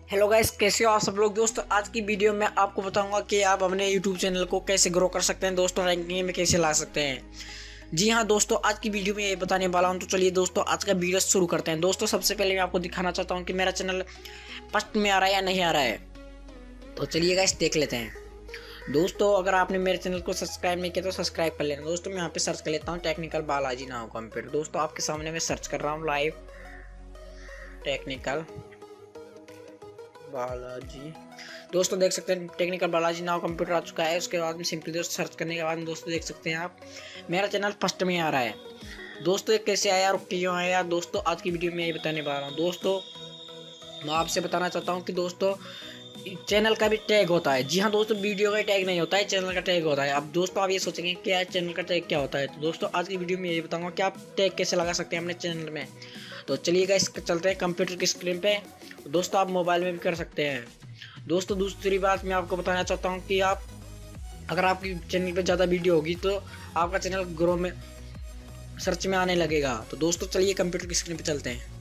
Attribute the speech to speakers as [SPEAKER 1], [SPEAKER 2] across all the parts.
[SPEAKER 1] Hello guys, कैसे हो आप सब लोग। दोस्तों आज की वीडियो में आपको बताऊंगा कि आप अपने यूट्यूब चैनल को कैसे ग्रो कर सकते हैं, दोस्तों रैंकिंग में कैसे ला सकते हैं। जी हाँ दोस्तों, आज की वीडियो में ये बताने वाला हूं। तो चलिए दोस्तों आज का वीडियो शुरू करते हैं। दोस्तों सबसे पहले मैं आपको दिखाना चाहता हूँ कि मेरा चैनल फर्स्ट में आ रहा है या नहीं आ रहा है। तो चलिए गाइस देख लेते हैं। दोस्तों अगर आपने मेरे चैनल को सब्सक्राइब नहीं किया तो सब्सक्राइब कर लेना। दोस्तों मैं यहाँ पे सर्च कर लेता हूँ टेक्निकल बालाजी नाउ कंप्यूटर। दोस्तों आपके सामने मैं सर्च कर रहा हूँ लाइव टेक्निकल बालाजी। दोस्तों देख सकते हैं टेक्निकल बालाजी नाउ कंप्यूटर आ चुका है। उसके बाद में सिंपली दोस्त सर्च करने के बाद में दोस्तों देख सकते हैं आप मेरा चैनल फर्स्ट में आ रहा है। दोस्तों ये कैसे आया और क्यों आया, दोस्तों आज की वीडियो में यही बताने वाला हूँ। दोस्तों मैं आपसे बताना चाहता हूँ कि दोस्तों चैनल का भी टैग होता है। जी हाँ दोस्तों, वीडियो का टैग नहीं होता है, चैनल का टैग होता है। अब दोस्तों आप ये सोचेंगे कि यार चैनल का टैग क्या होता है। तो दोस्तों आज की वीडियो में यही बताऊंगा कि आप टैग कैसे लगा सकते हैं अपने चैनल में। तो चलिए गाइस चलते हैं कंप्यूटर की स्क्रीन पे। दोस्तों आप मोबाइल में भी कर सकते हैं। दोस्तों दूसरी बात मैं आपको बताना चाहता हूँ कि आप अगर आपकी चैनल पे ज़्यादा वीडियो होगी तो आपका चैनल ग्रो में सर्च में आने लगेगा। तो दोस्तों चलिए कंप्यूटर की स्क्रीन पे चलते हैं।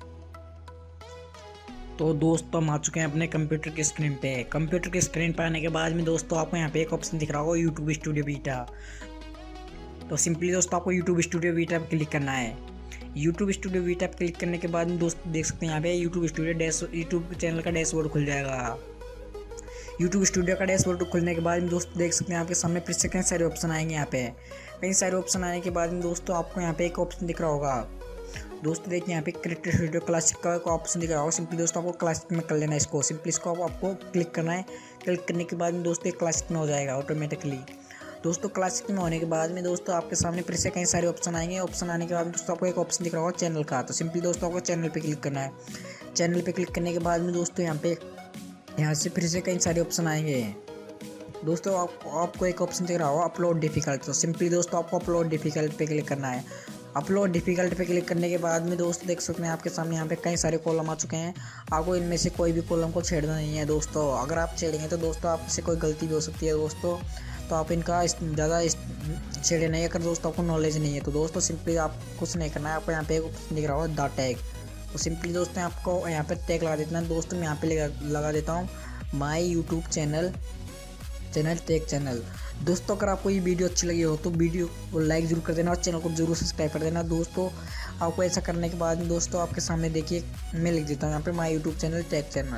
[SPEAKER 1] तो दोस्तों हम आ चुके हैं अपने कंप्यूटर की स्क्रीन पे। कंप्यूटर की स्क्रीन पे आने के बाद में दोस्तों आपको यहाँ पे एक ऑप्शन दिख रहा होगा यूट्यूब स्टूडियो बीटा। तो सिंपली दोस्तों आपको यूट्यूब स्टूडियो बीटा पे क्लिक करना है। यूट्यूब स्टूडियो बीटा पे क्लिक करने के बाद में दोस्तों देख सकते हैं यहाँ पे यूट्यूब चैनल का डैशबोर्ड खुल जाएगा। यूट्यूब स्टूडियो का डैशबोर्ड खुलने के बाद में दोस्तों देख सकते हैं आपके सामने फिर से कई सारे ऑप्शन आएंगे। यहाँ पे कई सारे ऑप्शन आने के बाद में दोस्तों आपको यहाँ पे एक ऑप्शन दिख रहा होगा। दोस्तों देखिए यहाँ पे क्रिएटर स्टूडियो क्लासिक का एक ऑप्शन दिख रहा होगा। सिंपली दोस्तों आपको क्लासिक में कर लेना है इसको। सिंपली इसको आपको क्लिक करना है। क्लिक करने के बाद में दोस्तों एक क्लासिक में हो जाएगा ऑटोमेटिकली। दोस्तों क्लासिक में होने के बाद में दोस्तों आपके सामने फिर से कई सारे ऑप्शन आएंगे। ऑप्शन आने के बाद में दोस्तों आपको एक ऑप्शन दिख रहा होगा चैनल का। तो सिंपली दोस्तों आपको चैनल पे क्लिक करना है। चैनल पे क्लिक करने के बाद में दोस्तों यहाँ से फिर से कई सारे ऑप्शन आएंगे। दोस्तों आपको एक ऑप्शन दिख रहा होगा अपलोड डिफिकल्ट। तो सिंपली दोस्तों आपको अपलोड डिफिकल्ट पे क्लिक करना है। अपलोड डिफिकल्ट पे क्लिक करने के बाद में दोस्तों देख सकते हैं आपके सामने यहाँ पे कई सारे कॉलम आ चुके हैं। आपको इनमें से कोई भी कॉलम को छेड़ना नहीं है दोस्तों। अगर आप छेड़ेंगे तो दोस्तों आपसे कोई गलती भी हो सकती है दोस्तों। तो आप इनका ज़्यादा छेड़े नहीं, अगर दोस्तों आपको नॉलेज नहीं है तो दोस्तों सिंपली आप कुछ नहीं करना है। आपको यहाँ पे एक ऑप्शन दिख रहा होगा द टैग। तो सिंपली दोस्तों आपको यहाँ पे टैग लगा देना है। दोस्तों मैं यहाँ पे लगा देता हूँ my YouTube channel tech channel. दोस्तों अगर आपको ये वीडियो अच्छी लगी हो तो वीडियो को लाइक जरूर कर देना और चैनल को जरूर सब्सक्राइब कर देना। दोस्तों आपको ऐसा करने के बाद में दोस्तों आपके सामने देखिए मैं लिख देता हूँ यहाँ पे my YouTube channel tech channel.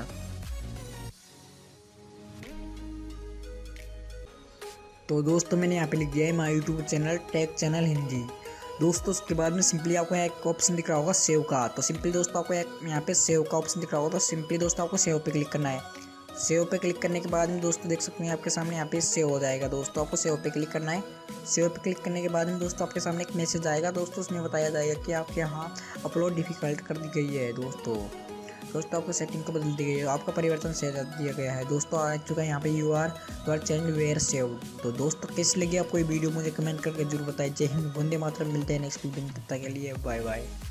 [SPEAKER 1] तो दोस्तों मैंने यहाँ पे लिख दिया है my YouTube channel tech channel Hindi. दोस्तों उसके बाद में सिंपली आपको एक ऑप्शन दिख रहा होगा सेव का। तो सिंपली दोस्तों आपको यहाँ पे सेव का ऑप्शन दिख रहा होगा। तो सिंपली दोस्तों आपको सेव पे क्लिक करना है। सेव पे क्लिक करने के बाद में दोस्तों देख सकते हैं आपके सामने यहाँ पे सेव हो जाएगा। दोस्तों आपको सेव पे क्लिक करना है। सेव पे क्लिक करने के बाद में दोस्तों आपके सामने एक मैसेज आएगा। दोस्तों उसमें बताया जाएगा कि आपके यहाँ अपलोड डिफिकल्ट कर दी गई है। दोस्तों आपको सेटिंग को बदल दी गई है, आपका परिवर्तन से दिया गया है। दोस्तों आ चुका है यहाँ पे your channel were save. तो दोस्तों कैसी लगी आपको ये वीडियो मुझे कमेंट करके जरूर बताइए। जय हिंद, वंदे मातरम। मिलते हैं नेक्स्ट वीडियो में, तब तक के लिए बाय बाय।